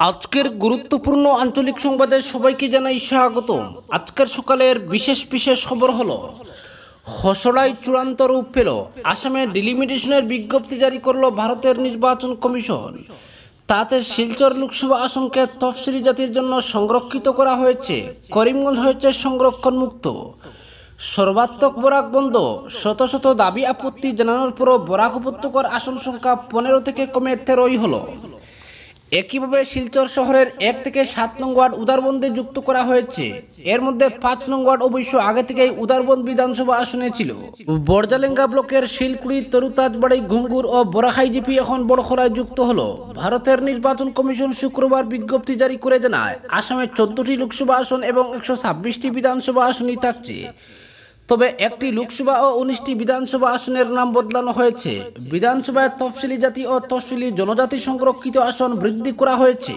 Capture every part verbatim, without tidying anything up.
আজকের গুরুত্বপূর্ণ আঞ্চলিক সংবাদে সবাইকে জানাই স্বাগতম। আজকের সকালের বিশেষ বিশেষ খবর হলো, খসড়ায় চূড়ান্ত রূপ পেল, আসামে ডিলিমিটেশনের বিজ্ঞপ্তি জারি করল ভারতের নির্বাচন কমিশন। তাতে শিলচর লোকসভা আসনকে তফসিলি জাতির জন্য সংরক্ষিত করা হয়েছে, করিমগঞ্জ হয়েছে সংরক্ষণ মুক্ত। সর্বাত্মক বরাক বন্ধ, শত শত দাবি আপত্তি জানানোর পরও বরাক উপত্যকার আসন সংখ্যা পনেরো থেকে কমে তেরোই হলো। একইভাবে শিলচর শহরের এক থেকে সাত নং ওয়ার্ড উদারবন্দে যুক্ত করা হয়েছে। এর মধ্যে পাঁচ নং ওয়ার্ড অবশ্য আগে থেকেই উদারবন্দ বিধানসভা আসনে ছিল। বরজালেঙ্গা ব্লকের শিলকুড়ি, তরুতাজবাড়ি, ঘুঙ্গুর ও বরাখাই জিপি এখন বড়খলায় যুক্ত হলো। ভারতের নির্বাচন কমিশন শুক্রবার বিজ্ঞপ্তি জারি করে জানায়, আসামে চোদ্দটি লোকসভা আসন এবং একশো ছাব্বিশটি বিধানসভা আসনই থাকছে। তবে একটি লোকসভা ও উনিশটি বিধানসভা আসনের নাম বদলানো হয়েছে। বিধানসভায় তফসিলি জাতি ও তফসিলি জনজাতি সংরক্ষিত আসন বৃদ্ধি করা হয়েছে।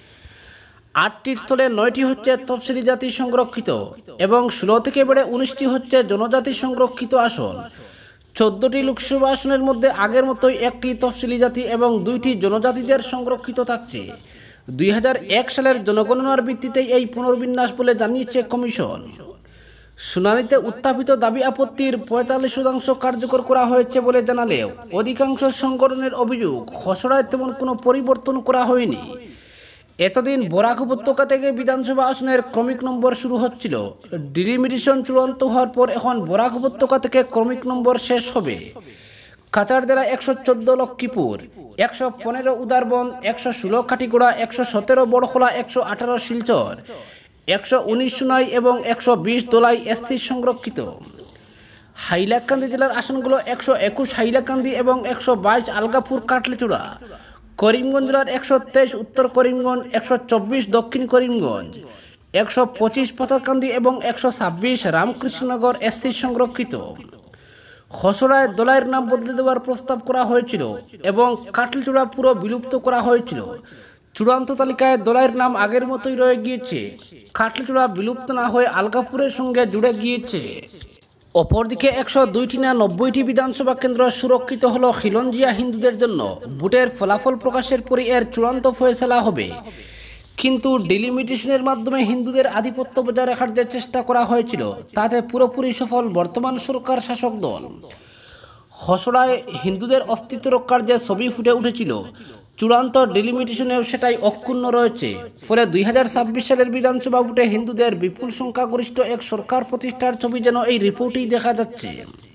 আটটির স্থলে নয়টি হচ্ছে তফসিলি জাতি সংরক্ষিত এবং ষোলো থেকে বেড়ে উনিশটি হচ্ছে জনজাতি সংরক্ষিত আসন। চোদ্দটি লোকসভা আসনের মধ্যে আগের মতোই একটি তফসিলি জাতি এবং দুইটি জনজাতিদের সংরক্ষিত থাকছে। দুই হাজার এক সালের জনগণনার ভিত্তিতেই এই পুনর্বিন্যাস বলে জানিয়েছে কমিশন। শুনানিতে উত্থাপিত দাবি আপত্তির পঁয়তাল্লিশ শতাংশ কার্যকর করা হয়েছে বলে জানালেও অধিকাংশ সংগঠনের অভিযোগ, খসড়ায় তেমন কোনো পরিবর্তন করা হয়নি। এতদিন বরাক উপত্যকা থেকে বিধানসভা আসনের ক্রমিক নম্বর শুরু হচ্ছিল। ডিলিমিটেশন চূড়ান্ত হওয়ার পর এখন বরাক উপত্যকা থেকে ক্রমিক নম্বর শেষ হবে। কাছাড় একশো চোদ্দ লক্ষ্মীপুর, একশো পনেরো উদারবন্দ, একশো ষোলো কাটিগড়া, একশো সতেরো বড়খলা, একশো আঠারো শিলচর, একশো উনিশ সুনাই এবং একশো বিশ দোলাই এসসি সংরক্ষিত। হাইলাকান্দি জেলার আসনগুলো একশো একুশ হাইলাকান্দি এবং একশো বাইশ আলগাপুর কাটলিচূড়া। করিমগঞ্জ জেলার একশো তেইশ উত্তর করিমগঞ্জ, একশো চব্বিশ দক্ষিণ করিমগঞ্জ, একশো পঁচিশ পাথারকান্দি এবং একশো ছাব্বিশ রামকৃষ্ণনগর এসসি সংরক্ষিত। খসড়ায় দোলাইয়ের নাম বদলে দেওয়ার প্রস্তাব করা হয়েছিল এবং কাটলিচূড়া পুরো বিলুপ্ত করা হয়েছিল। চূড়ান্ত তালিকায় দোলাইয়ের নাম আগের মতোই রয়ে গিয়েছে। কাটলিচূড়া বিলুপ্ত না হয়ে আলগাপুরের সঙ্গে জুড়ে গিয়েছে। অপরদিকে একশো দুইটি না নব্বইটি বিধানসভা কেন্দ্র সুরক্ষিত হলো খিলঞ্জিয়া হিন্দুদের জন্য। ভোটের ফলাফল প্রকাশের পরই এর চূড়ান্ত ফয়সালা হবে। কিন্তু ডিলিমিটেশনের মাধ্যমে হিন্দুদের আধিপত্য বজায় রাখার যে চেষ্টা করা হয়েছিল, তাতে পুরোপুরি সফল বর্তমান সরকার শাসক দল। খসড়ায় হিন্দুদের অস্তিত্ব রক্ষার যে ছবি ফুটে উঠেছিল, চূড়ান্ত ডিলিমিটেশনেও সেটাই অক্ষুণ্ণ রয়েছে। ফলে দুই হাজার ছাব্বিশ সালের বিধানসভা ভোটে হিন্দুদের বিপুল সংখ্যাগরিষ্ঠ এক সরকার প্রতিষ্ঠার ছবি যেন এই রিপোর্টেই দেখা যাচ্ছে।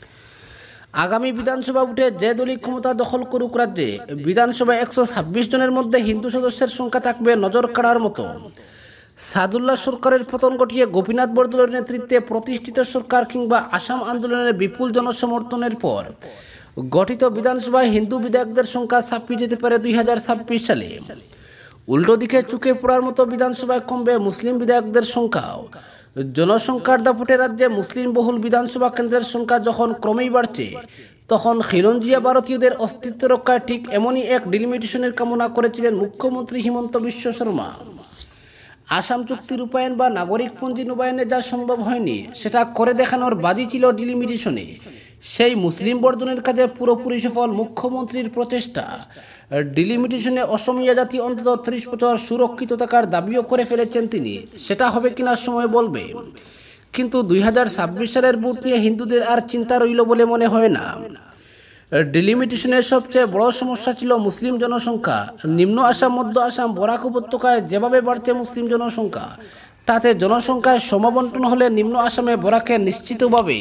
আগামী বিধানসভা ভোটে যে দলই ক্ষমতা দখল করুক রাজ্যে, বিধানসভায় একশো ছাব্বিশ জনের মধ্যে হিন্দু সদস্যের সংখ্যা থাকবে নজর কাড়ার মতো। সাদুল্লাহ সরকারের পতন ঘটিয়ে গোপীনাথ বরদলৈর নেতৃত্বে প্রতিষ্ঠিত সরকার কিংবা আসাম আন্দোলনের বিপুল জনসমর্থনের পর গঠিত বিধানসভায় হিন্দু বিধায়কদের সংখ্যা ছাপিয়ে যেতে পারে দুই হাজার ছাব্বিশ সালে। উল্টো দিকে চুকে পড়ার মতো বিধানসভায় কমবে মুসলিম বিধায়কদের সংখ্যাও। জনসংখ্যার দাপটে রাজ্যে মুসলিম বহুল বিধানসভা কেন্দ্রের সংখ্যা যখন ক্রমেই বাড়ছে, তখন খিলঞ্জিয়া ভারতীয়দের অস্তিত্ব রক্ষায় ঠিক এমনই এক ডিলিমিটেশনের কামনা করেছিলেন মুখ্যমন্ত্রী হিমন্ত বিশ্ব শর্মা। আসাম চুক্তি রূপায়ণ বা নাগরিকপঞ্জি নবায়নে যা সম্ভব হয়নি, সেটা করে দেখানোর বাজি ছিল ডিলিমিটেশনে। সেই মুসলিম বর্জনের কাজে পুরোপুরি সফল মুখ্যমন্ত্রীর প্রচেষ্টা। ডিলিমিটেশনে অসমীয়া জাতি অন্তত ত্রিশ বছর সুরক্ষিত থাকার দাবিও করে ফেলেছেন তিনি। সেটা হবে কিনা সময় বলবে। কিন্তু দুই হাজার ছাব্বিশ সালের ভোট নিয়ে হিন্দুদের আর চিন্তা রইল বলে মনে হয় না। ডিলিমিটেশনের সবচেয়ে বড় সমস্যা ছিল মুসলিম জনসংখ্যা। নিম্ন আসাম, মধ্য আসাম, বরাক উপত্যকায় যেভাবে বাড়ছে মুসলিম জনসংখ্যা, তাতে জনসংখ্যায় সমবন্টন হলে নিম্ন আসামে বরাকে নিশ্চিতভাবে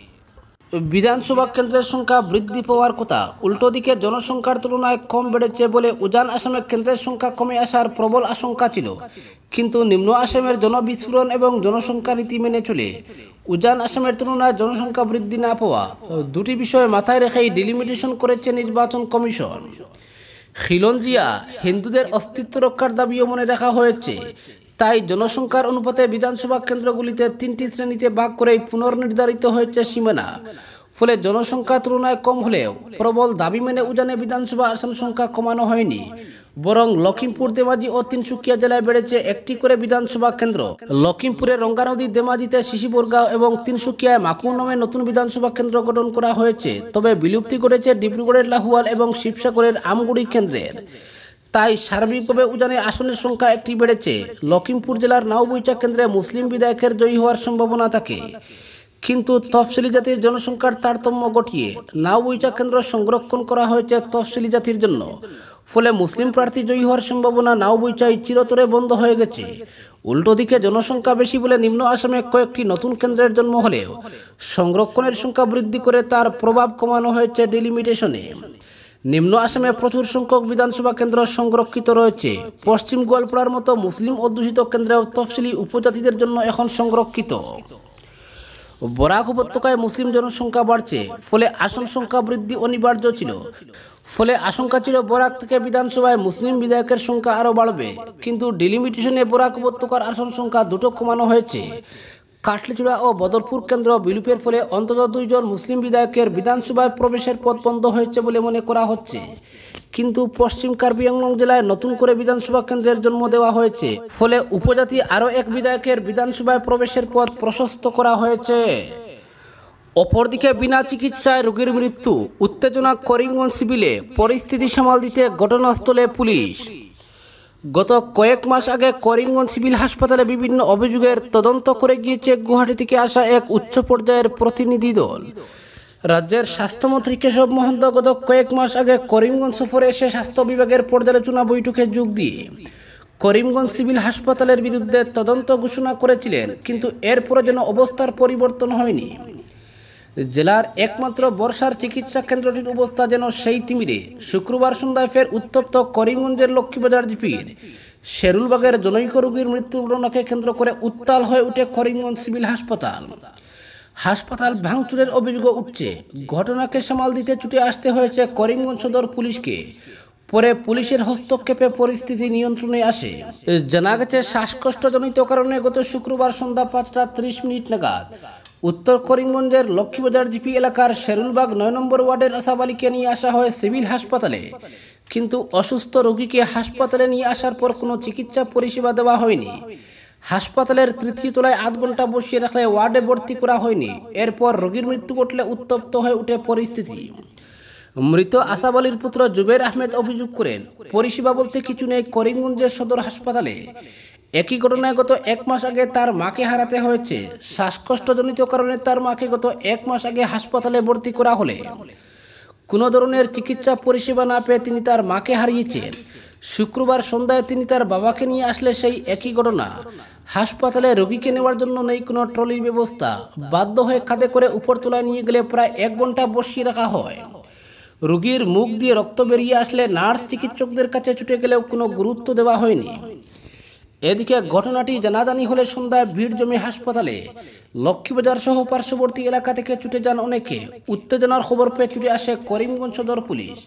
বিধানসভা কেন্দ্রের সংখ্যা বৃদ্ধি পাওয়ার কথা। উল্টো দিকে জনসংখ্যার তুলনায় কম বেড়েছে বলে উজান আসামে কেন্দ্রের সংখ্যা কমে আসার প্রবল আশঙ্কা ছিল। কিন্তু নিম্ন আসামের জনবিস্ফোরণ এবং জনসংখ্যা নীতি মেনে চলে উজান আসামের তুলনায় জনসংখ্যা বৃদ্ধি না পাওয়া, দুটি বিষয় মাথায় রেখেই ডিলিমিটেশন করেছে নির্বাচন কমিশন। খিলঞ্জিয়া হিন্দুদের অস্তিত্ব রক্ষার দাবিও মনে রাখা হয়েছে। তাই জনসংখ্যার অনুপাতে বিধানসভা কেন্দ্রগুলিতে তিনটি শ্রেণীতে ভাগ করেই পুনর্নির্ধারিত হয়েছে সীমানা। ফলে জনসংখ্যার তুলনায় কম হলেও প্রবল দাবি মেনে উজানে বিধানসভা আসন সংখ্যা কমানো হয়নি, বরং লখিমপুর, ধেমাজি ও তিনসুকিয়া জেলায় বেড়েছে একটি করে বিধানসভা কেন্দ্র। লখিমপুরে রঙ্গানদী, ধেমাজিতে শিশিবরগাঁও এবং তিনসুকিয়ায় মাকুর নামে নতুন বিধানসভা কেন্দ্র গঠন করা হয়েছে। তবে বিলুপ্তি ঘটেছে ডিব্রুগড়ের লাহুয়াল এবং শিবসাগরের আমগুড়ি কেন্দ্রের। তাই সার্বিকভাবে উজানে আসনের সংখ্যা একটি বেড়েছে। লখিমপুর জেলার নাওবৈচা কেন্দ্রে মুসলিম বিধায়কের জয়ী হওয়ার সম্ভাবনা থাকে, কিন্তু তফসিলি জাতির জনসংখ্যার তারতম্য ঘটিয়ে নাওবৈচা কেন্দ্র সংরক্ষণ করা হয়েছে তফসিলি জাতির জন্য। ফলে মুসলিম প্রার্থী জয়ী হওয়ার সম্ভাবনা নাওবৈচায় চিরতরে বন্ধ হয়ে গেছে। উল্টো দিকে জনসংখ্যা বেশি বলে নিম্ন আসামে কয়েকটি নতুন কেন্দ্রের জন্ম হলেও সংরক্ষণের সংখ্যা বৃদ্ধি করে তার প্রভাব কমানো হয়েছে ডিলিমিটেশনে। নিম্ন আসামে প্রচুর সংখ্যক বিধানসভা কেন্দ্র সংরক্ষিত রয়েছে। পশ্চিম গোয়ালপাড়ার মতো মুসলিম অধ্যুষিত কেন্দ্রেও তফসিলি উপজাতিদের জন্য এখন সংরক্ষিত। বরাক উপত্যকায় মুসলিম জনসংখ্যা বাড়ছে, ফলে আসন সংখ্যা বৃদ্ধি অনিবার্য ছিল। ফলে আশঙ্কা ছিল বরাক থেকে বিধানসভায় মুসলিম বিধায়কের সংখ্যা আরও বাড়বে, কিন্তু ডিলিমিটেশনে বরাক উপত্যকার আসন সংখ্যা দুটো কমানো হয়েছে। কাটলিচূড়া ও বদরপুর কেন্দ্র বিলুপের ফলে অন্তত দুইজন মুসলিম বিধায়কের বিধানসভায় প্রবেশের পথ বন্ধ হয়েছে বলে মনে করা হচ্ছে। কিন্তু পশ্চিম কার্বি আংলং জেলায় নতুন করে বিধানসভা কেন্দ্রের জন্ম দেওয়া হয়েছে, ফলে উপজাতি আরও এক বিধায়কের বিধানসভায় প্রবেশের পথ প্রশস্ত করা হয়েছে। অপরদিকে বিনা চিকিৎসায় রোগীর মৃত্যু, উত্তেজনা করিমগঞ্জ সিভিলে, পরিস্থিতি সামাল দিতে ঘটনাস্থলে পুলিশ। গত কয়েক মাস আগে করিমগঞ্জ সিভিল হাসপাতালে বিভিন্ন অভিযোগের তদন্ত করে গিয়েছে গুয়াহাটি থেকে আসা এক উচ্চ পর্যায়ের প্রতিনিধি দল। রাজ্যের স্বাস্থ্যমন্ত্রী কেশব মহন্ত গত কয়েক মাস আগে করিমগঞ্জ সফরে এসে স্বাস্থ্য বিভাগের পর্যালোচনা বৈঠকে যোগ দিয়ে করিমগঞ্জ সিভিল হাসপাতালের বিরুদ্ধে তদন্ত ঘোষণা করেছিলেন, কিন্তু এরপরে যেন অবস্থার পরিবর্তন হয়নি। জেলার একমাত্র বর্ষার চিকিৎসা কেন্দ্রটির অবস্থা যেন সেই তিমিরে। শুক্রবার সন্ধ্যায় ফের উত্তপ্ত করিমগঞ্জের লক্ষ্মীবাজার জিপির শেরুলবাগের জনৈক রোগীর মৃত্যুর ঘটনাকে কেন্দ্র করে উত্তাল হয়ে উঠে করিমগঞ্জ সিভিল হাসপাতাল। হাসপাতাল ভাঙচুরের অভিযোগ উঠছে। ঘটনাকে সামাল দিতে ছুটে আসতে হয়েছে করিমগঞ্জ সদর পুলিশকে। পরে পুলিশের হস্তক্ষেপে পরিস্থিতি নিয়ন্ত্রণে আসে। জানা গেছে, শ্বাসকষ্টজনিত কারণে গত শুক্রবার সন্ধ্যা পাঁচটা ত্রিশ মিনিট নাগাদ উত্তর করিমগঞ্জের লক্ষ্মীবাজার জিপি এলাকার শেরুলবাগ নয় নম্বর ওয়ার্ডের আশাবালিকে নিয়ে আসা হয় সিভিল হাসপাতালে, কিন্তু অসুস্থ রোগীকে হাসপাতালে নিয়ে আসার পর কোনো চিকিৎসা পরিষেবা দেওয়া হয়নি। হাসপাতালের তৃতীয় তলায় আধ ঘন্টা বসিয়ে রাখলে ওয়ার্ডে ভর্তি করা হয়নি। এরপর রোগীর মৃত্যু ঘটলে উত্তপ্ত হয়ে উঠে পরিস্থিতি। মৃত আসাব আলীর পুত্র জুবের আহমেদ অভিযোগ করেন, পরিষেবা বলতে কিছু নেই করিমগঞ্জের সদর হাসপাতালে। একই ঘটনায় গত এক মাস আগে তার মাকে হারাতে হয়েছে। শ্বাসকষ্টজনিত কারণে তার মাকে গত এক মাস আগে হাসপাতালে ভর্তি করা হলে কোনো ধরনের চিকিৎসা পরিষেবা না পেয়ে তিনি তার মাকে হারিয়েছেন। শুক্রবার সন্ধ্যায় তিনি তার বাবাকে নিয়ে আসলে সেই একই ঘটনা। হাসপাতালে রোগীকে নেওয়ার জন্য নেই কোনো ট্রলির ব্যবস্থা। বাধ্য হয়ে কাঁধে করে উপরতলায় নিয়ে গেলে প্রায় এক ঘন্টা বসিয়ে রাখা হয়। রোগীর মুখ দিয়ে রক্ত বেরিয়ে আসলে নার্স চিকিৎসকদের কাছে ছুটে গেলেও কোনো গুরুত্ব দেওয়া হয়নি। এদিকে ঘটনাটি জানাজানি হলে সন্ধ্যায় ভিড় জমে হাসপাতালে। লক্ষ্মীবাজার সহ পার্শ্ববর্তী এলাকা থেকে ছুটে যান অনেকে। উত্তেজনার খবর পেয়ে ছুটে আসে করিমগঞ্জ সদর পুলিশ।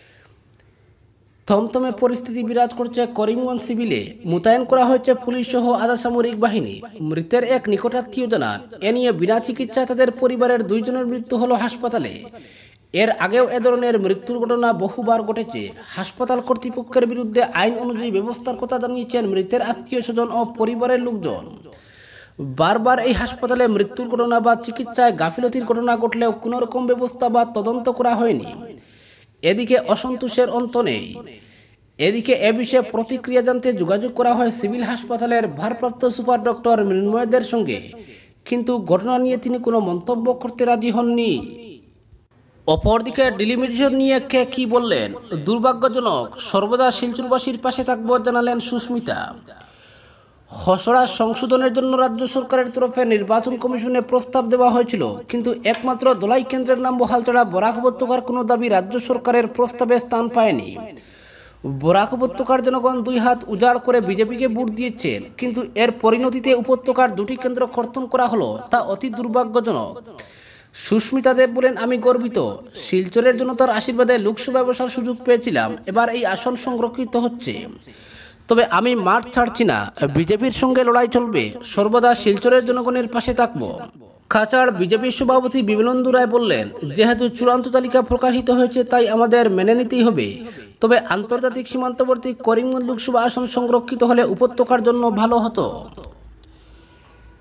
থমথমে পরিস্থিতি বিরাজ করছে করিমগঞ্জ সিভিলে। মোতায়েন করা হয়েছে পুলিশ সহ আধা সামরিক বাহিনী। মৃতের এক নিকটাত্মীয় জানান, এ নিয়ে বিনা চিকিৎসায় তাদের পরিবারের দুইজনের মৃত্যু হলো হাসপাতালে। এর আগেও এ ধরনের মৃত্যুর ঘটনা বহুবার ঘটেছে। হাসপাতাল কর্তৃপক্ষের বিরুদ্ধে আইন অনুযায়ী ব্যবস্থার কথা জানিয়েছেন মৃতের আত্মীয় স্বজন ও পরিবারের লোকজন। বারবার এই হাসপাতালে মৃত্যুর ঘটনা বা চিকিৎসায় গাফিলতির ঘটনা ঘটলেও কোনো রকম ব্যবস্থা বা তদন্ত করা হয়নি। এদিকে অসন্তোষের অন্ত নেই। এদিকে এ বিষয়ে প্রতিক্রিয়া জানতে যোগাযোগ করা হয় সিভিল হাসপাতালের ভারপ্রাপ্ত সুপার ডক্টর মৃন্ময়দের সঙ্গে, কিন্তু ঘটনা নিয়ে তিনি কোনো মন্তব্য করতে রাজি হননি। অপরদিকে ডিলিমিটেশন নিয়ে কে কি বললেন, দুর্ভাগ্যজনক, সর্বদা শিলচরবাসীর পাশে থাকব জানালেন সুস্মিতা। খসড়া সংশোধনের জন্য রাজ্য সরকারের তরফে নির্বাচন কমিশনে প্রস্তাব দেওয়া হয়েছিল, কিন্তু একমাত্র দলাই কেন্দ্রের নাম বহাল ছাড়া বরাক উপত্যকার কোনো দাবি রাজ্য সরকারের প্রস্তাবে স্থান পায়নি। বরাক উপত্যকার জনগণ দুই হাত উজাড় করে বিজেপিকে ভোট দিয়েছেন, কিন্তু এর পরিণতিতে উপত্যকার দুটি কেন্দ্র কর্তন করা হলো, তা অতি দুর্ভাগ্যজনক। সুস্মিতা দেব বলেন, আমি গর্বিত। শিলচরের জনতার আশীর্বাদে লোকসভায় বসার সুযোগ পেয়েছিলাম। এবার এই আসন সংরক্ষিত হচ্ছে, তবে আমি মাঠ ছাড়ছি না। বিজেপির সঙ্গে লড়াই চলবে। সর্বদা শিলচরের জনগণের পাশে থাকব। কাছাড় বিজেপির সভাপতি বিমলেন্দু রায় বললেন, যেহেতু চূড়ান্ত তালিকা প্রকাশিত হয়েছে তাই আমাদের মেনে নিতেই হবে। তবে আন্তর্জাতিক সীমান্তবর্তী করিমগঞ্জ লোকসভা আসন সংরক্ষিত হলে উপত্যকার জন্য ভালো হতো।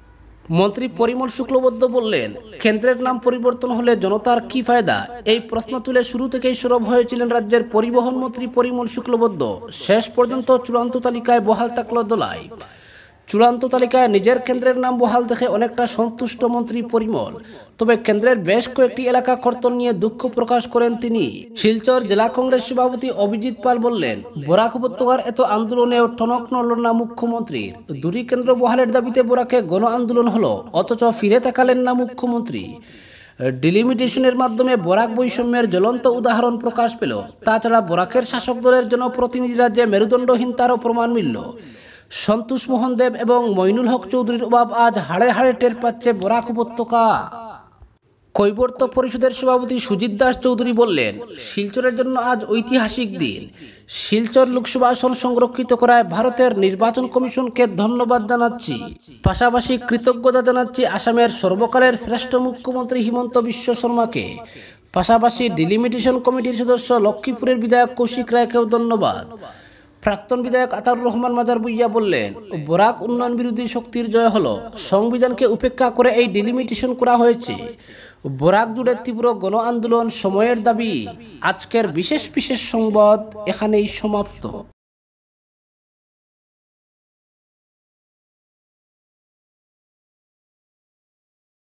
মন্ত্রী পরিমল শুক্লবৈদ্য বললেন, কেন্দ্রের নাম পরিবর্তন হলে জনতার কি ফায়দা? এই প্রশ্ন তুলে শুরু থেকেই সরব হয়েছিলেন রাজ্যের পরিবহন মন্ত্রী পরিমল শুক্লবৈদ্য। শেষ পর্যন্ত চূড়ান্ত তালিকায় বহাল থাকল দোলাই। চূড়ান্ত তালিকায় নিজের কেন্দ্রের নাম বহাল দেখে অনেকটা সন্তুষ্ট মন্ত্রী পরিমল। তবে কেন্দ্রের বেশ কয়েকটি এলাকা কর্তন নিয়ে দুঃখ প্রকাশ করেন তিনি। শিলচর জেলা কংগ্রেস সভাপতি অভিজিৎ পাল বললেন, বরাক উপত্যকার এত আন্দোলনেও টনক নড়ল না মুখ্যমন্ত্রীর। দুটি কেন্দ্র বহালের দাবিতে বরাকে গণ আন্দোলন হলো, অথচ ফিরে তাকালেন না মুখ্যমন্ত্রী। ডিলিমিটেশনের মাধ্যমে বরাক বৈষম্যের জ্বলন্ত উদাহরণ প্রকাশ পেল। তাছাড়া বরাকের শাসক দলের জনপ্রতিনিধিরা যে মেরুদণ্ডহীন তারও প্রমাণ মিলল। সন্তোষ মোহন দেব এবং মইনুল হক চৌধুরীর অভাব আজ হাড়ে হাড়ে টের পাচ্ছে বরাক উপত্যকা। কৈবর্ত পরিষদের সভাপতি সুজিত দাস চৌধুরী বললেন, শিলচরের জন্য আজ ঐতিহাসিক দিন। শিলচর লোকসভা আসন সংরক্ষিত করায় ভারতের নির্বাচন কমিশনকে ধন্যবাদ জানাচ্ছি। পাশাপাশি কৃতজ্ঞতা জানাচ্ছি আসামের সর্বকালের শ্রেষ্ঠ মুখ্যমন্ত্রী হিমন্ত বিশ্ব শর্মাকে। পাশাপাশি ডিলিমিটেশন কমিটির সদস্য লক্ষ্মীপুরের বিধায়ক কৌশিক রায়কেও ধন্যবাদ। প্রাক্তন বিধায়ক আতাউর রহমান মাজার বুইয়া বললেন, বরাক উন্নয়ন বিরোধী শক্তির জয় হলো। সংবিধানকে উপেক্ষা করে এই ডিলিমিটেশন করা হয়েছে। বরাক জুড়ে তীব্র গণ আন্দোলন সময়ের দাবি। আজকের বিশেষ বিশেষ সংবাদ এখানেই সমাপ্ত।